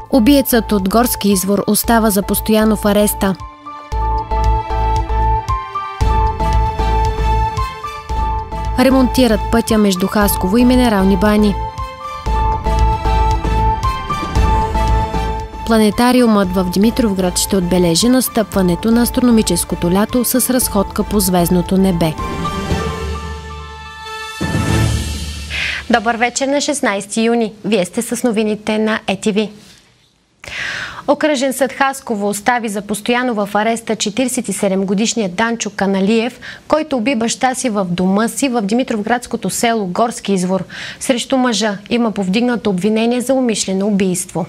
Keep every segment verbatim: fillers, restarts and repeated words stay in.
Убиецът от Горски извор остава за постоянно в ареста. Ремонтират пътя между Хасково и Минерални бани. Планетариумът в Димитровград ще отбележи настъпването на астрономическото лято с разходка по звездното небе. Добър вечер на шестнайсети юни. Вие сте с новините на Е Ти Ви. Окръжен съд Хасково остави за постоянно в ареста четирийсет и седемгодишния Данчо Каналиев, който уби баща си в дома си в Димитровградското село Горски извор. Срещу мъжа има повдигнато обвинение за умишлено убийство.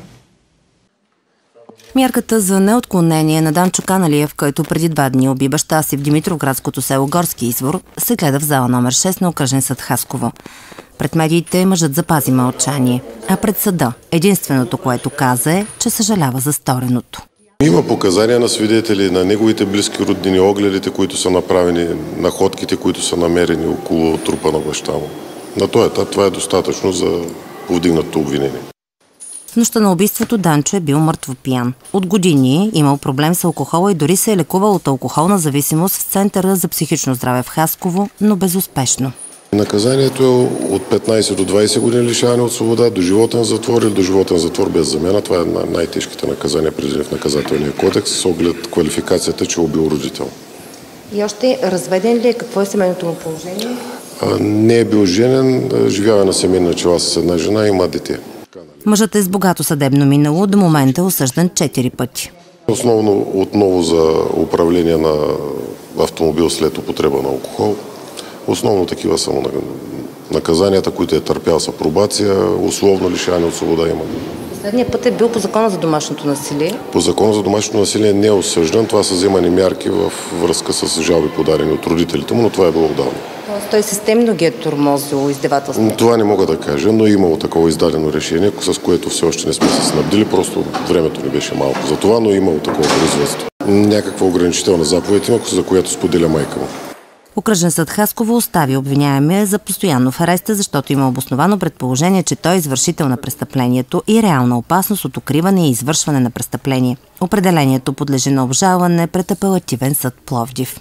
Мярката за неотклонение на Данчо Каналиев, който преди два дни уби баща си в Димитровградското село Горски извор, се гледа в зала номер шест на Окръжен съд Хасково. Пред медиите мъжът запази мълчание, а пред съда единственото, което каза е, че съжалява за стореното. Има показания на свидетели, на неговите близки роднини, огледите, които са направени, находките, които са намерени около трупа на баща му. На този етап това е достатъчно за повдигнато обвинение. В нощта на убийството Данчо е бил мъртво пиян. От години имал проблем с алкохола и дори се е лекувал от алкохолна зависимост в Центъра за психично здраве в Хасково, но безуспешно. Наказанието е от петнайсет до двайсет години лишаване от свобода, до животен затвор или до животен затвор без замяна. Това е една най-тежките наказания, предвидени в наказателния кодекс, с оглед квалификацията, че е убил родител. И още разведен ли е? Какво е семейното му положение? А, не е бил женен, живява на семейна начала с една жена и има дете. Мъжът е с богато съдебно минало, до момента е осъждан четири пъти. Основно отново за управление на автомобил след употреба на алкохол. Основно такива са наказанията, които е търпял са пробация, условно лишаване от свобода има. Последният път е бил по закона за домашното насилие. По закона за домашното насилие не е осъждан. Това са вземани мярки в връзка с жалби подадени от родителите му, но това е било отдавна. Тоест той системно ги е тормозил издевателство? Това не мога да кажа, но е имало такова издадено решение, с което все още не сме се снабдили, просто времето ни беше малко за това, но е имало такова производство. Някаква ограничителна заповед има, за която споделя майка му. Окръжен съд Хасково остави обвиняемия за постоянно в ареста, защото има обосновано предположение, че той е извършител на престъплението и реална опасност от укриване и извършване на престъпление. Определението подлежи на обжалване пред Апелативен съд Пловдив.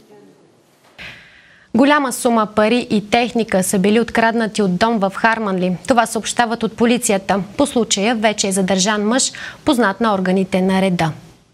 Голяма сума пари и техника са били откраднати от дом в Харманли. Това съобщават от полицията. По случая вече е задържан мъж, познат на органите на реда.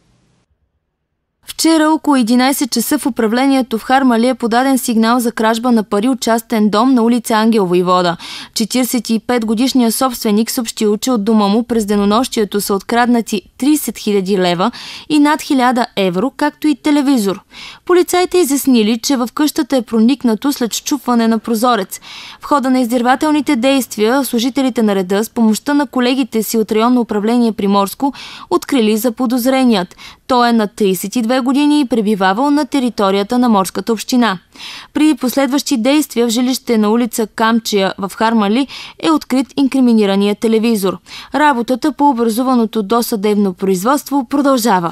Вчера около единайсет часа в управлението в Харманли е подаден сигнал за кражба на пари от частен дом на улица Ангел Войвода. четирийсет и пет годишният собственик съобщил, че от дома му през денонощието са откраднати трийсет хиляди лева и над хиляда евро, както и телевизор. Полицайите изяснили, че в къщата е проникнато след счупване на прозорец. В хода на издирвателните действия служителите на реда с помощта на колегите си от районно управление Приморско открили заподозреният. Той е на трийсет и две години и пребивавал на територията на Морската община. При последващи действия в жилище на улица Камчия в Харманли е открит инкриминирания телевизор. Работата по образуваното досъдебно производство продължава.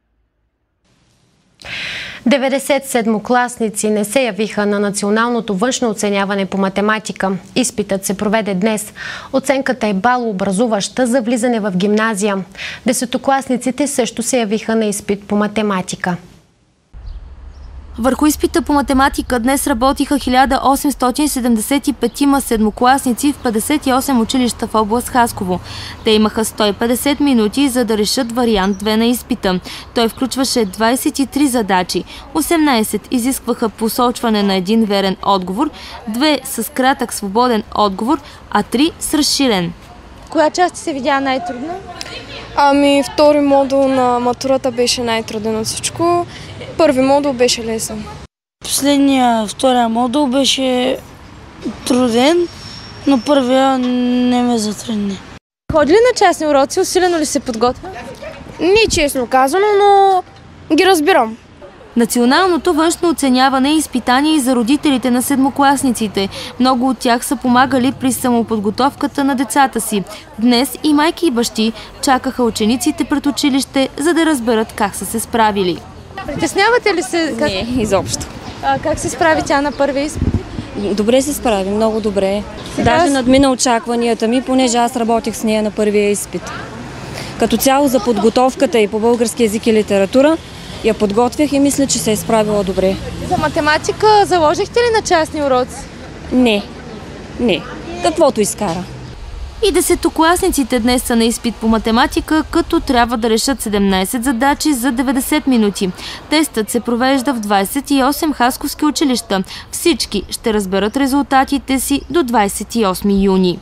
деветдесет седмокласници не се явиха на националното външно оценяване по математика. Изпитът се проведе днес. Оценката е балообразуваща за влизане в гимназия. Десетокласниците също се явиха на изпит по математика. Върху изпита по математика днес работиха хиляда осемстотин седемдесет и пет седмокласници в петдесет и осем училища в област Хасково. Те имаха сто и петдесет минути, за да решат вариант две на изпита. Той включваше двайсет и три задачи. осемнайсет изискваха посочване на един верен отговор, две с кратък свободен отговор, а три с разширен. Коя част се видя най-трудна? Ами, втори модул на матурата беше най-труден от всичко. Първи модул беше лесен. Последния, втория модул беше труден, но първия не ме затрудни. Ходи ли на частни уроци? Усилено ли се подготвя? Не честно казано, но ги разбирам. Националното външно оценяване е изпитание и за родителите на седмокласниците. Много от тях са помагали при самоподготовката на децата си. Днес и майки и бащи чакаха учениците пред училище, за да разберат как са се справили. Притеснявате ли се? Как... Не, изобщо. А, как се справи тя на първи изпит? Добре се справи, много добре. Сега... Даже надмина очакванията ми, понеже аз работих с нея на първия изпит. Като цяло за подготовката и по български език и литература я подготвях и мисля, че се е справила добре. За математика заложихте ли на частни уроци? Не, не. Каквото изкара. И десетокласниците днес са на изпит по математика, като трябва да решат седемнайсет задачи за деветдесет минути. Тестът се провежда в двайсет и осем хасковски училища. Всички ще разберат резултатите си до двайсет и осми юни.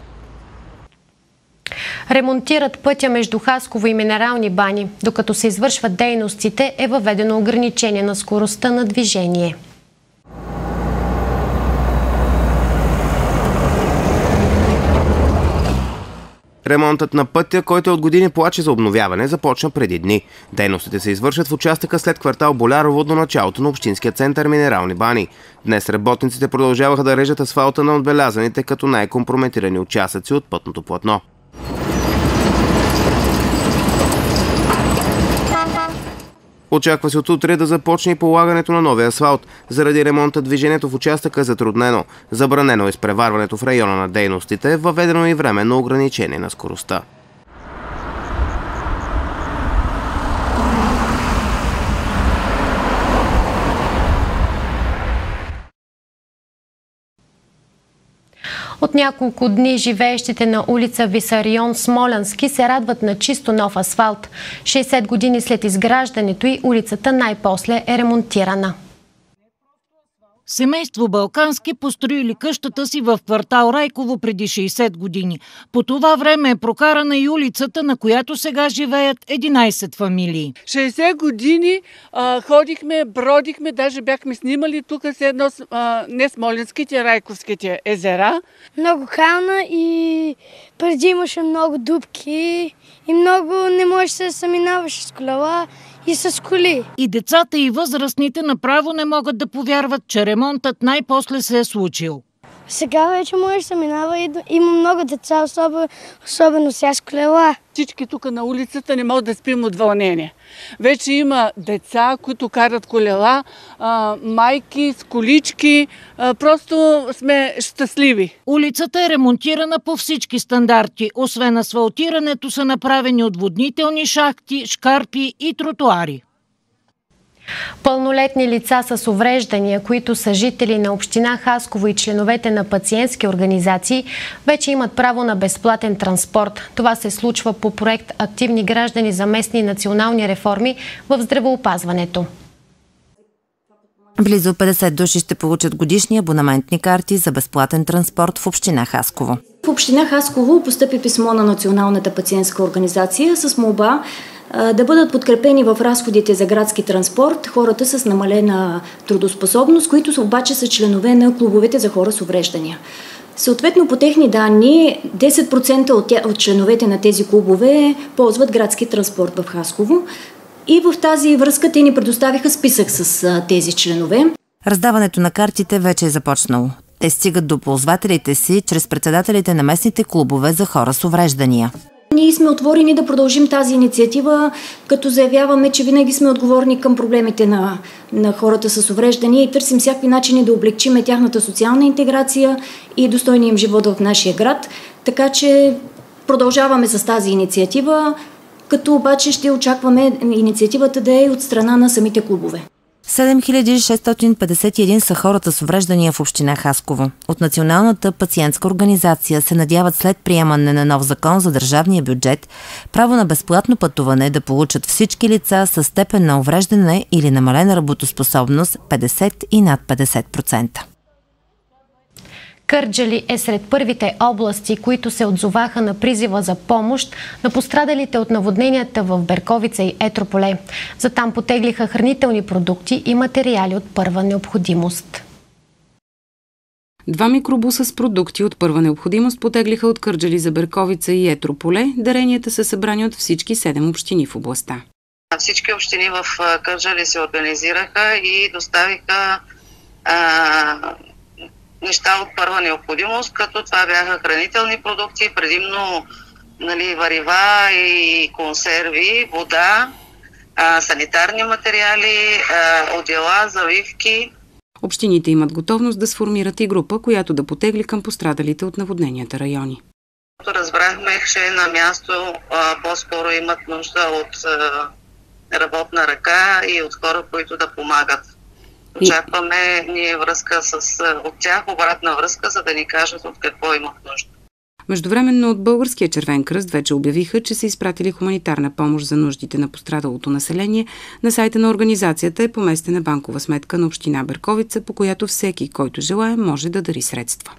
Ремонтират пътя между Хасково и Минерални бани. Докато се извършват дейностите, е въведено ограничение на скоростта на движение. Ремонтът на пътя, който от години плаче за обновяване, започна преди дни. Дейностите се извършват в участъка след квартал Болярово до началото на общинския център Минерални бани. Днес работниците продължаваха да режат асфалта на отбелязаните като най-компрометирани участъци от пътното платно. Очаква се от утре да започне и полагането на новия асфалт. Заради ремонта движението в участъка е затруднено. Забранено е изпреварването в района на дейностите, въведено и временно ограничение на скоростта. От няколко дни живеещите на улица Висарион Смолянски се радват на чисто нов асфалт. шейсет години след изграждането й улицата най-после е ремонтирана. Семейство Балкански построили къщата си в квартал Райково преди шейсет години. По това време е прокарана и улицата, на която сега живеят единайсет фамилии. шейсет години а, ходихме, бродихме, даже бяхме снимали тук с едно, а, не Смолянските, Райковските езера. Много кална и преди имаше много дупки и много не можеш да се минаваш с колела и с коли. И децата и възрастните направо не могат да повярват, че ремонтът най-после се е случил. Сега вече може да се минава и има много деца, особено, особено сега с колела. Всички тук на улицата не могат да спим от вълнение. Вече има деца, които карат колела, а, майки с колички. А, просто сме щастливи. Улицата е ремонтирана по всички стандарти. Освен асфалтирането са направени отводнителни шахти, шкарпи и тротуари. Пълнолетни лица с увреждания, които са жители на община Хасково и членовете на пациентски организации, вече имат право на безплатен транспорт. Това се случва по проект "Активни граждани за местни и национални реформи в здравеопазването". Близо петдесет души ще получат годишни абонаментни карти за безплатен транспорт в община Хасково. В община Хасково постъпи писмо на Националната пациентска организация с молба да бъдат подкрепени в разходите за градски транспорт хората с намалена трудоспособност, които обаче са членове на клубовете за хора с увреждания. Съответно, по техни данни, десет процента от, тя, от членовете на тези клубове ползват градски транспорт в Хасково. И в тази връзка те ни предоставиха списък с а, тези членове. Раздаването на картите вече е започнало. Те стигат до ползвателите си чрез председателите на местните клубове за хора с увреждания. Ние сме отворени да продължим тази инициатива, като заявяваме, че винаги сме отговорни към проблемите на, на хората с увреждания и търсим всякакви начини да облегчиме тяхната социална интеграция и достойния им живот в нашия град. Така че продължаваме с тази инициатива, като обаче ще очакваме инициативата да е от страна на самите клубове. седем хиляди шестстотин петдесет и един са хората с увреждания в община Хасково. От Националната пациентска организация се надяват след приемане на нов закон за държавния бюджет право на безплатно пътуване да получат всички лица със степен на увреждане или намалена работоспособност петдесет и над петдесет процента. Кърджали е сред първите области, които се отзоваха на призива за помощ на пострадалите от наводненията в Берковица и Етрополе. За там потеглиха хранителни продукти и материали от първа необходимост. Два микробуса с продукти от първа необходимост потеглиха от Кърджали за Берковица и Етрополе. Даренията са събрани от всички седем общини в областта. Всички общини в Кърджали се организираха и доставиха а... неща от първа необходимост, като това бяха хранителни продукти, предимно нали, варива и консерви, вода, а, санитарни материали, а, одеяла, завивки. Общините имат готовност да сформират и група, която да потегли към пострадалите от наводненията райони. Разбрахме, че на място а, по-скоро имат нужда от а, работна ръка и от хора, които да помагат. Очакваме ние връзка с, от тях, обратна връзка, за да ни кажат от какво имат нужда. Междувременно от Българския червен кръст вече обявиха, че са изпратили хуманитарна помощ за нуждите на пострадалото население. На сайта на организацията е поместена банкова сметка на община Берковица, по която всеки, който желае, може да дари средства.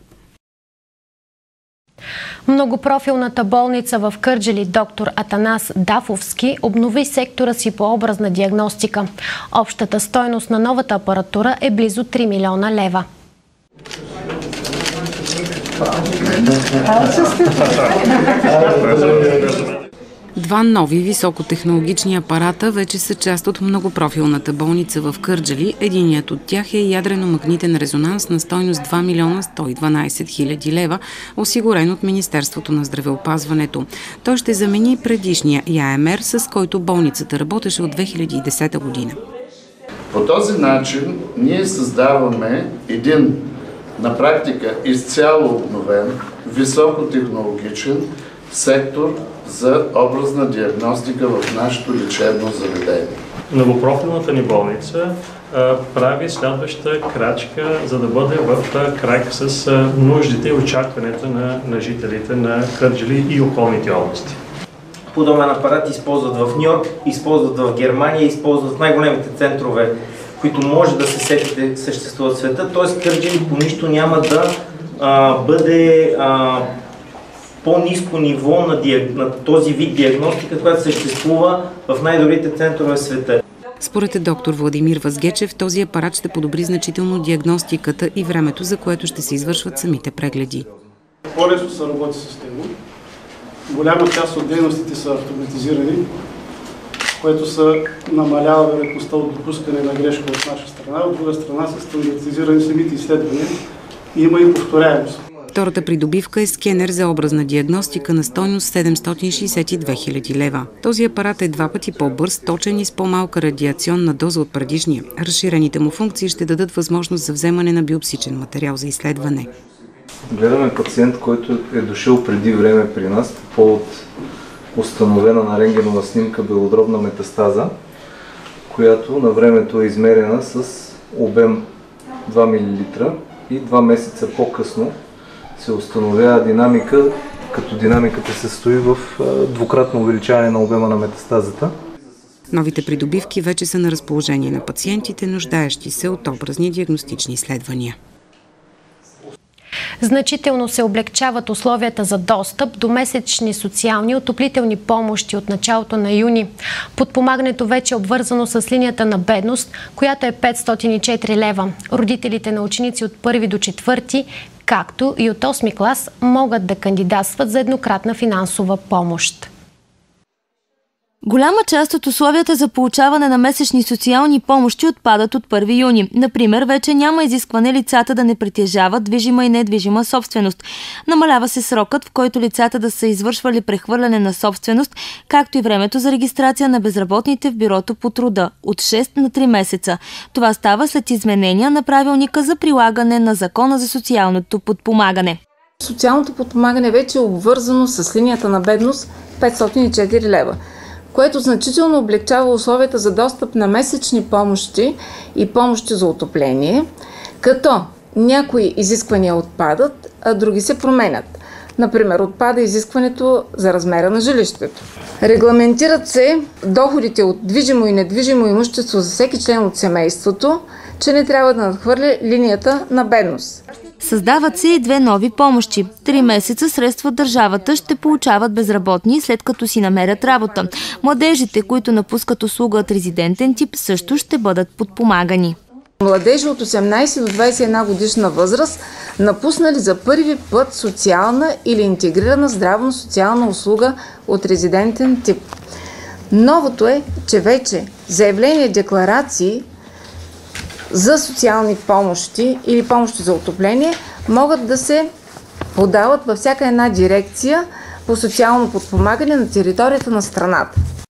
Многопрофилната болница в Кърджали доктор Атанас Дафовски обнови сектора си по образна диагностика. Общата стойност на новата апаратура е близо три милиона лева. Два нови високотехнологични апарата вече са част от многопрофилната болница в Кърджали. Единият от тях е ядрено-магнитен резонанс на стойност два милиона сто и дванадесет хиляди лева, осигурен от Министерството на здравеопазването. Той ще замени предишния И А Ем Ер, с който болницата работеше от две хиляди и десета година. По този начин ние създаваме един на практика изцяло обновен, високотехнологичен сектор за образна диагностика в нашето лечебно заведение. Многопрофилната ни болница а, прави следваща крачка, за да бъде в крак с а, нуждите и очакването на, на жителите на Кърджали и околните области. Подобен апарат използват в Нью-Йорк, използват в Германия, използват в най-големите центрове, които може да се сетите съществуват в света. Т.е. Кърджали по нищо няма да а, бъде а, по-ниско ниво на, диаг... на този вид диагностика, която съществува в най-добрите центрове в света. Според доктор Владимир Възгечев, този апарат ще подобри значително диагностиката и времето, за което ще се извършват самите прегледи. По-лесно се работи с него. Голяма част от дейностите са автоматизирани, което са намалява вероятността от допускане на грешка от наша страна. От друга страна са стандартизирани самите изследвания и има и повторяемост. Втората придобивка е скенер за образна диагностика на стойност седемстотин шейсет и две хиляди лева. Този апарат е два пъти по-бърз, точен и с по-малка радиационна доза от предишния. Разширените му функции ще дадат възможност за вземане на биопсичен материал за изследване. Гледаме пациент, който е дошъл преди време при нас по повод установена на рентгенова снимка белодробна метастаза, която на времето е измерена с обем два милилитра и два месеца по-късно се установява динамика, като динамиката се състои в двукратно увеличаване на обема на метастазата. Новите придобивки вече са на разположение на пациентите, нуждаещи се от образни диагностични изследвания. Значително се облегчават условията за достъп до месечни социални отоплителни помощи от началото на юни. Подпомагането вече е обвързано с линията на бедност, която е петстотин и четири лева. Родителите на ученици от първи до четвърти, както и от осми клас, могат да кандидатстват за еднократна финансова помощ. Голяма част от условията за получаване на месечни социални помощи отпадат от първи юни. Например, вече няма изискване лицата да не притежават движима и недвижима собственост. Намалява се срокът, в който лицата да са извършвали прехвърляне на собственост, както и времето за регистрация на безработните в бюрото по труда от шест на три месеца. Това става след изменения на правилника за прилагане на Закона за социалното подпомагане. Социалното подпомагане вече е обвързано с линията на бедност петстотин и четири лева, което значително облегчава условията за достъп на месечни помощи и помощи за отопление, като някои изисквания отпадат, а други се променят. Например, отпада изискването за размера на жилището. Регламентират се доходите от движимо и недвижимо имущество за всеки член от семейството, че не трябва да надхвърля линията на бедност. Създават се и две нови помощи. Три месеца средства от държавата ще получават безработни, след като си намерят работа. Младежите, които напускат услуга от резидентен тип, също ще бъдат подпомагани. Младежи от осемнадесет до двадесет и една годишна възраст, напуснали за първи път социална или интегрирана здравно-социална услуга от резидентен тип. Новото е, че вече заявления, декларации за социални помощи или помощи за отопление могат да се подават във всяка една дирекция по социално подпомагане на територията на страната.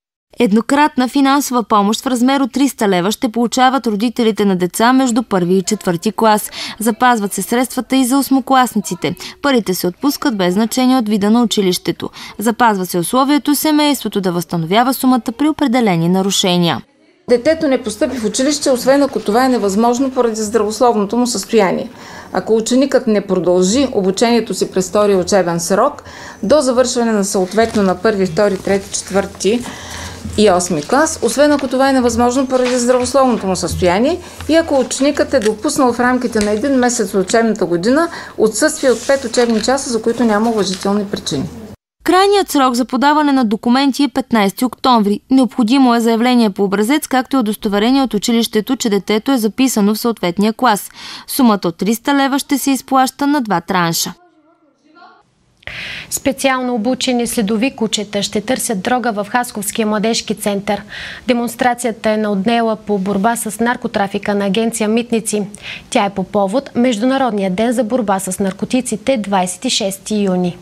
Еднократна финансова помощ в размер от триста лева ще получават родителите на деца между първи и четвърти клас. Запазват се средствата и за осмокласниците. Парите се отпускат без значение от вида на училището. Запазва се условието семейството да възстановява сумата при определени нарушения. Детето не постъпи в училище, освен ако това е невъзможно поради здравословното му състояние. Ако ученикът не продължи обучението си през втория учебен срок, до завършване на съответно на първи, втори, трети, четвърти и осми клас, освен ако това е невъзможно поради здравословното му състояние и ако ученикът е допуснал в рамките на един месец от учебната година отсъствие от пет учебни часа, за които няма уважителни причини. Крайният срок за подаване на документи е петнайсети октомври. Необходимо е заявление по образец, както и удостоверение от училището, че детето е записано в съответния клас. Сумата от триста лева ще се изплаща на два транша. Специално обучени следови кучета ще търсят дрога в Хасковския младежки център. Демонстрацията е на отдела по борба с наркотрафика на агенция Митници. Тя е по повод Международния ден за борба с наркотиците двайсет и шести юни.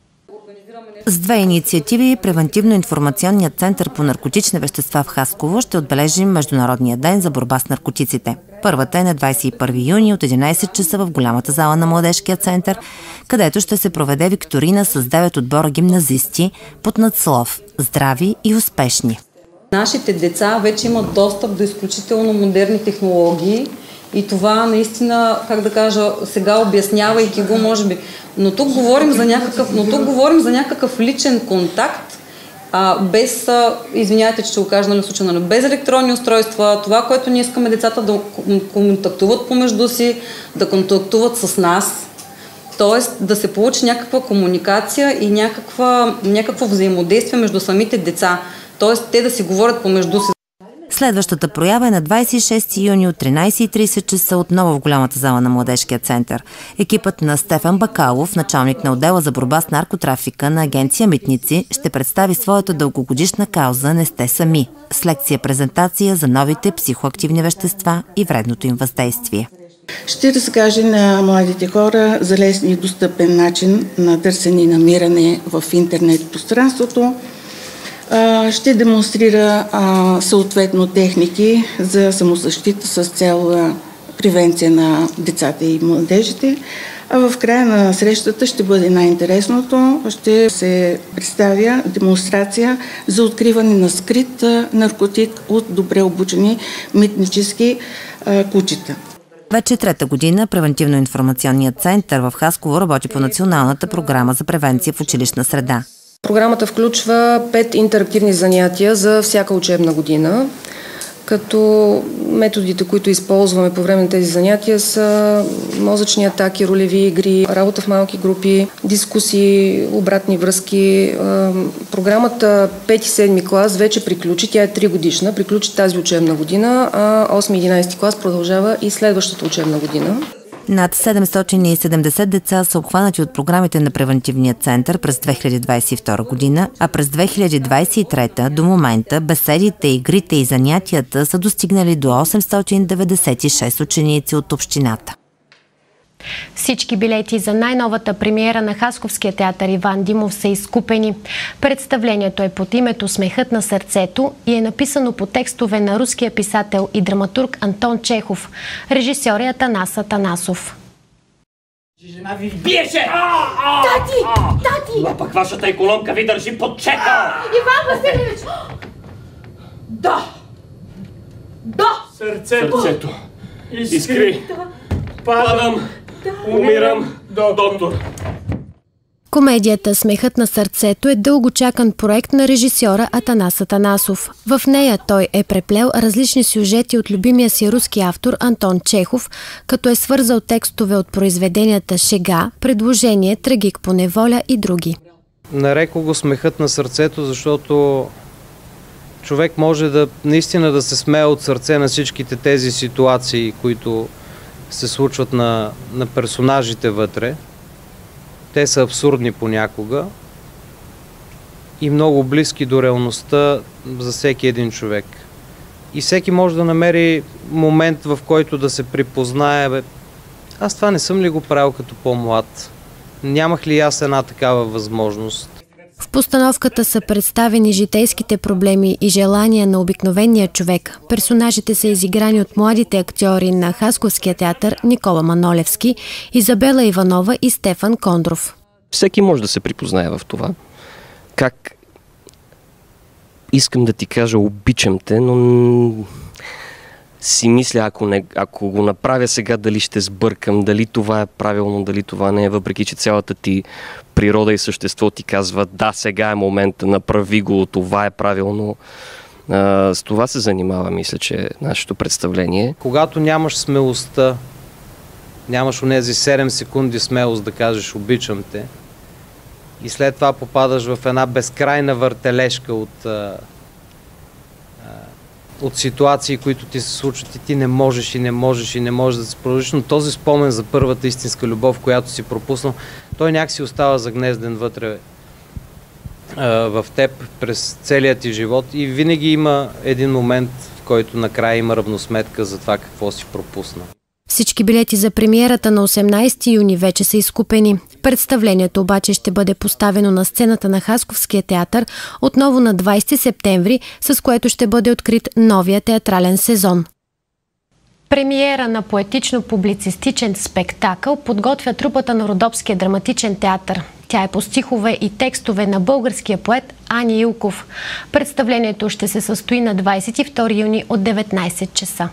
С две инициативи Превентивно-информационният център по наркотични вещества в Хасково ще отбележим Международния ден за борба с наркотиците. Първата е на двайсет и първи юни от единайсет часа в голямата зала на Младежкия център, където ще се проведе викторина с девет отбора гимназисти под надслов „Здрави и успешни“. Нашите деца вече имат достъп до изключително модерни технологии и това наистина, как да кажа, сега обяснявайки го, може би, но тук говорим за някакъв, но тук говорим за някакъв личен контакт, а, без, а, извиняйте, че ще го кажа, нали, в случая, нали, без електронни устройства, това, което ние искаме децата да контактуват помежду си, да контактуват с нас, т.е. да се получи някаква комуникация и някаква, някакво взаимодействие между самите деца, т.е. те да си говорят помежду си. Следващата проява е на двайсет и шести юни от тринайсет и трийсет часа отново в голямата зала на Младежкия център. Екипът на Стефан Бакалов, началник на отдела за борба с наркотрафика на агенция Митници, ще представи своята дългогодишна кауза "Не сте сами" с лекция-презентация за новите психоактивни вещества и вредното им въздействие. Ще разкаже на младите хора за лесен и достъпен начин на търсене и намиране в интернет пространството. Ще демонстрира а, съответно техники за самозащита с цел а, превенция на децата и младежите. А в края на срещата ще бъде най-интересното. Ще се представя демонстрация за откриване на скрит а, наркотик от добре обучени митнически а, кучета. Вече трета година Превентивно-информационният център в Хасково работи по националната програма за превенция в училищна среда. Програмата включва пет интерактивни занятия за всяка учебна година, като методите, които използваме по време на тези занятия са мозъчни атаки, ролеви игри, работа в малки групи, дискусии, обратни връзки. Програмата пети седми клас вече приключи, тя е три годишна, приключи тази учебна година, а осми и единайсети клас продължава и следващата учебна година. Над седемстотин и седемдесет деца са обхванати от програмите на Превентивния център през две хиляди двайсет и втора година, а през две хиляди двайсет и трета до момента беседите, игрите и занятията са достигнали до осемстотин деветдесет и шест ученици от общината. Всички билети за най-новата премиера на Хасковския театър Иван Димов са изкупени. Представлението е под името "Смехът на сърцето" и е написано по текстове на руския писател и драматург Антон Чехов. Режисьор е Атанас Атанасов. Жена ви вбиеше! Тати! Тати! А пък вашата икономка ви държи под чека! Иван Василевич! Да! Да! Сърцето! Сърцето! Искри! Падам! Умирам! Доктор! Комедията "Смехът на сърцето" е дългочакан проект на режисьора Атанас Атанасов. В нея той е преплел различни сюжети от любимия си руски автор Антон Чехов, като е свързал текстове от произведенията "Шега", "Предложение", "Трагик по неволя" и други. Нарекох го "Смехът на сърцето", защото човек може да наистина да се смее от сърце на всичките тези ситуации, които се случват на, на персонажите вътре. Те са абсурдни понякога и много близки до реалността за всеки един човек. И всеки може да намери момент, в който да се припознае: бе, аз това не съм ли го правил като по-млад? Нямах ли аз една такава възможност? В постановката са представени житейските проблеми и желания на обикновения човек. Персонажите са изиграни от младите актьори на Хасковския театър Никола Манолевски, Изабела Иванова и Стефан Кондров. Всеки може да се припознае в това. Как искам да ти кажа, обичам те, но си мисля, ако, не, ако го направя сега, дали ще сбъркам, дали това е правилно, дали това не е, въпреки че цялата ти природа и същество ти казва, да, сега е момента, направи го, това е правилно. А, с това се занимава, мисля, че нашето представление. Когато нямаш смелостта, нямаш онези седем секунди смелост да кажеш обичам те и след това попадаш в една безкрайна въртележка от, а, а, от ситуации, които ти се случват и ти не можеш и не можеш и не можеш да се продължиш, но този спомен за първата истинска любов, която си пропуснал, той някакси остава загнезден вътре а, в теб през целия ти живот и винаги има един момент, в който накрая има равносметка за това какво си пропуснал. Всички билети за премиерата на осемнайсети юни вече са изкупени. Представлението обаче ще бъде поставено на сцената на Хасковския театър отново на двайсети септември, с което ще бъде открит новия театрален сезон. Премиера на поетично-публицистичен спектакъл подготвя трупата на Родопския драматичен театър. Тя е по стихове и текстове на българския поет Ани Илков. Представлението ще се състои на двайсет и втори юни от деветнайсет часа.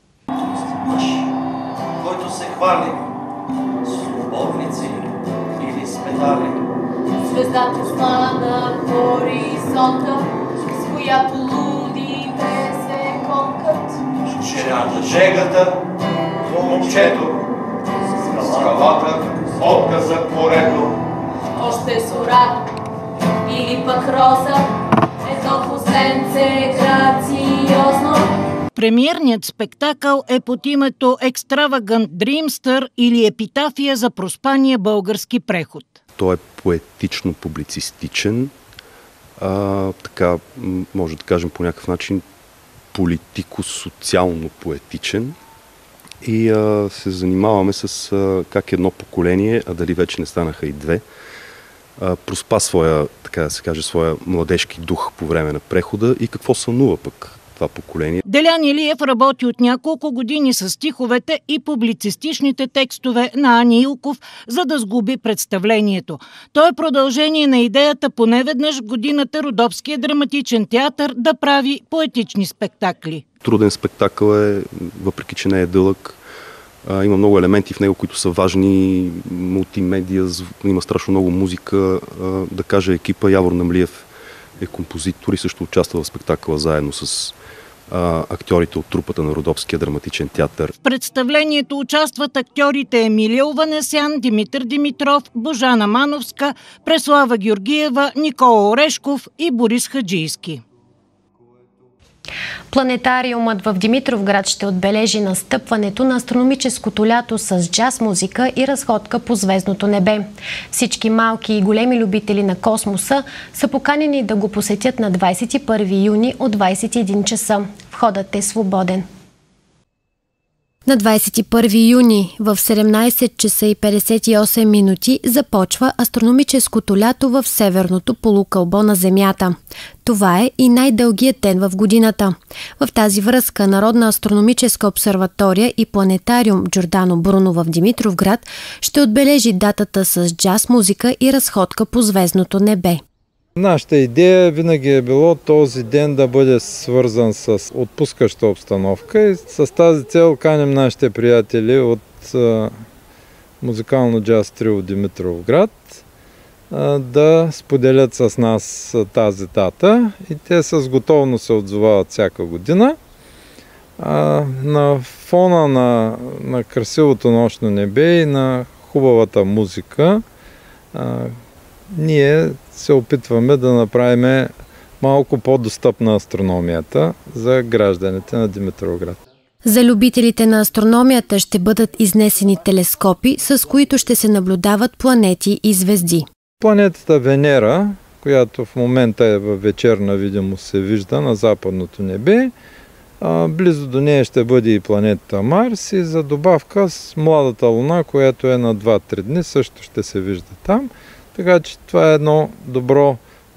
Който се хвали с любовници или с медали. Звездата сна на хоризонта, с която лудите се конкат. Жената жегата, момчето, скалата, отказа морето. Още зора или пък роза, ето посленце грациозно. Премиерният спектакъл е под името Extravagant Dreamster или епитафия за проспания български преход. Той е поетично-публицистичен, а, така може да кажем по някакъв начин политико-социално-поетичен и а, се занимаваме с а, как едно поколение, а дали вече не станаха и две, а, проспа своя, така да се каже, своя младежки дух по време на прехода и какво сънува пък това поколение. Делян Илиев работи от няколко години с стиховете и публицистичните текстове на Ани Илков, за да сгуби представлението. То е продължение на идеята поне веднъж в годината Родопския драматичен театър да прави поетични спектакли. Труден спектакъл е, въпреки че не е дълъг. А, има много елементи в него, които са важни, мултимедия, има страшно много музика. А, да кажа, екипа Явор Намлиев е композитор и също участва в спектакъла заедно с а, актьорите от трупата на Родопския драматичен театър. В представлението участват актьорите Емилия Ованесян, Димитър Димитров, Божана Мановска, Преслава Георгиева, Никола Орешков и Борис Хаджийски. Планетариумът в Димитровград ще отбележи настъпването на астрономическото лято с джаз музика и разходка по звездното небе. Всички малки и големи любители на космоса са поканени да го посетят на двайсет и първи юни от двайсет и един часа. Входът е свободен. На двайсет и първи юни в седемнайсет часа и петдесет и осем минути започва астрономическото лято в северното полукълбо на Земята. Това е и най-дългият ден в годината. В тази връзка Народна астрономическа обсерватория и планетариум Джордано Бруно в Димитровград ще отбележи датата с джаз музика и разходка по звездното небе. Нашата идея винаги е било този ден да бъде свързан с отпускаща обстановка и с тази цел каним нашите приятели от а, музикално джаз трио Димитровград а, да споделят с нас тази дата и те с готовност се отзовават всяка година. А, на фона на, на красивото нощно небе и на хубавата музика а, ние се опитваме да направим малко по-достъпна астрономията за гражданите на Димитровград. За любителите на астрономията ще бъдат изнесени телескопи, с които ще се наблюдават планети и звезди. Планетата Венера, която в момента е във вечерна видимост, се вижда на западното небе. А, близо до нея ще бъде и планетата Марс и за добавка с младата Луна, която е на два-три дни, също ще се вижда там. Така че това е едно добро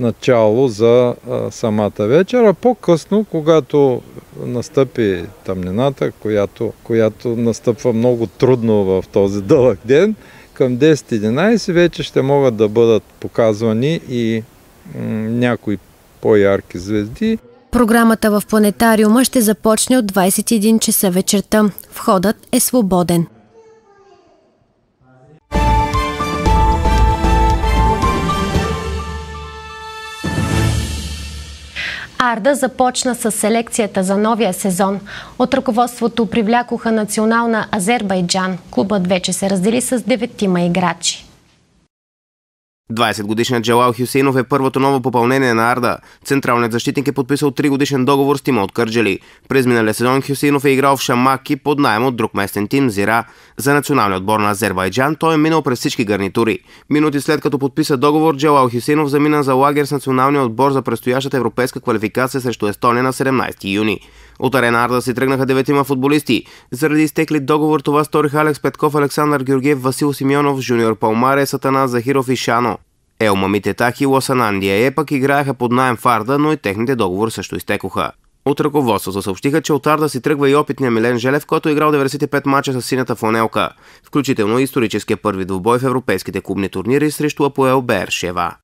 начало за а, самата вечер, а по-късно, когато настъпи тъмнината, която, която настъпва много трудно в този дълъг ден, към десет-единайсет вече ще могат да бъдат показвани и м- някои по-ярки звезди. Програмата в планетариума ще започне от двайсет и един часа вечерта. Входът е свободен. Арда започна с селекцията за новия сезон. От ръководството привлякоха национална Азербайджан. Клубът вече се раздели с деветима играчи. двайсетгодишният Джалал Хюсейнов е първото ново попълнение на Арда. Централният защитник е подписал тригодишен договор с тима от Кърджали. През миналия сезон Хюсейнов е играл в Шамаки под наем от друг местен тим Зира. За националния отбор на Азербайджан той е минал през всички гарнитури. Минути след като подписа договор, Джалал Хюсейнов замина за лагер с националния отбор за предстоящата европейска квалификация срещу Естония на седемнайсети юни. От арена Арда си тръгнаха деветима футболисти. Заради изтекли договор това сториха Алекс Петков, Александър Георгиев, Васил Симеонов, Жуниор Палмаре, Сатана Захиров и Шано. Елма Митетах и Лосанандия е пък играеха под наем в Арда, но и техните договори също изтекоха. От ръководството съобщиха, че от Арда си тръгва и опитният Милен Желев, който е играл деветдесет и пет мача с синята фланелка, включително и историческия първи двубой в европейските клубни турнири срещу Апоел Бершева.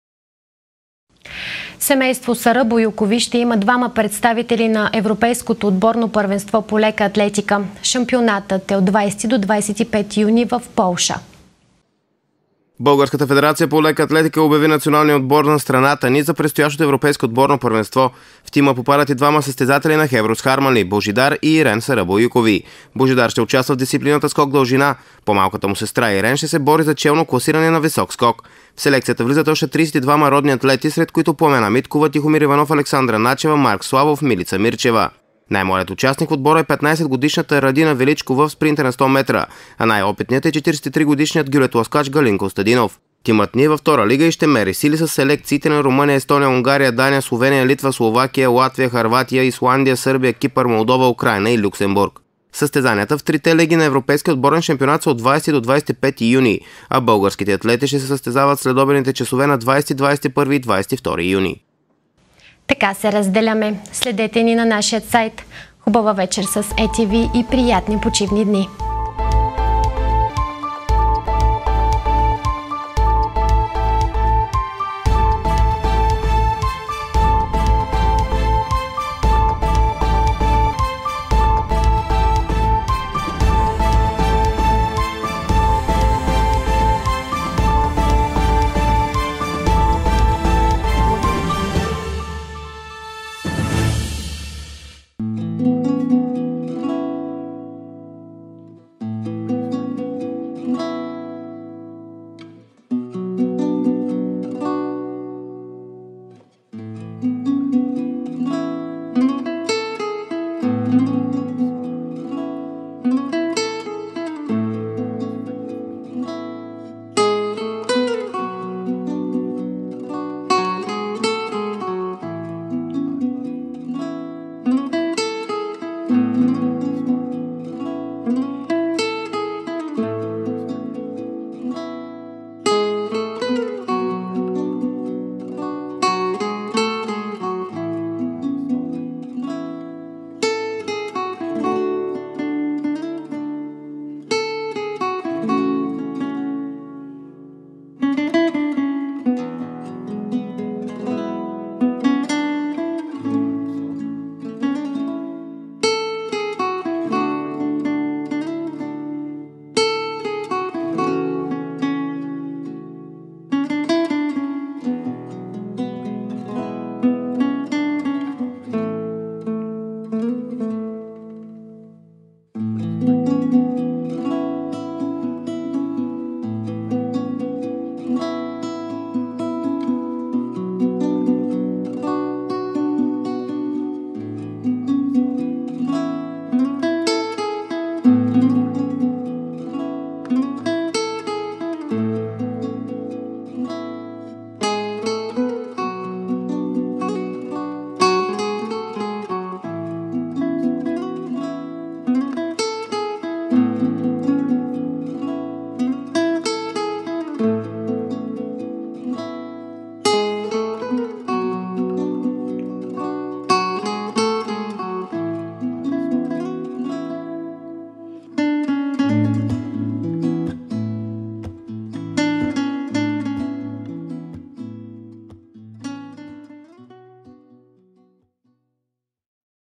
Семейство Сарабо Юкови ще има двама представители на Европейското отборно първенство по лека атлетика. Шампионатът е от двайсети до двайсет и пети юни в Полша. Българската федерация по лека атлетика обяви националния отбор на страната ни за предстоящото европейско отборно първенство. В тима попадат и двама състезатели на Хеврос Харманли – Божидар и Ирен Сарабо Юкови. Божидар ще участва в дисциплината скок дължина. По-малката му сестра Ирен ще се бори за челно класиране на висок скок. В селекцията влизат още трийсет и двама родни атлети, сред които Пламена Миткова, Тихомир Иванов, Александра Начева, Марк Славов, Милица Мирчева. Най-младият участник в отбора е петнайсетгодишната Радина Величкова в спринта на сто метра, а най-опитният е четирийсет и тригодишният гюлетласкач Галин Костадинов. Тимът ни е във втора лига и ще мери сили с селекциите на Румъния, Естония, Унгария, Дания, Словения, Литва, Словакия, Латвия, Хърватия, Исландия, Сърбия, Кипър, Молдова, Украйна и Люксембург. Състезанията в трите лиги на Европейския отборен шампионат са от двайсети до двайсет и пети юни, а българските атлети ще се състезават след обедните часове на двайсети, двайсет и първи и двайсет и втори юни. Така се разделяме. Следете ни на нашия сайт. Хубава вечер с Е Ти Ви и приятни почивни дни!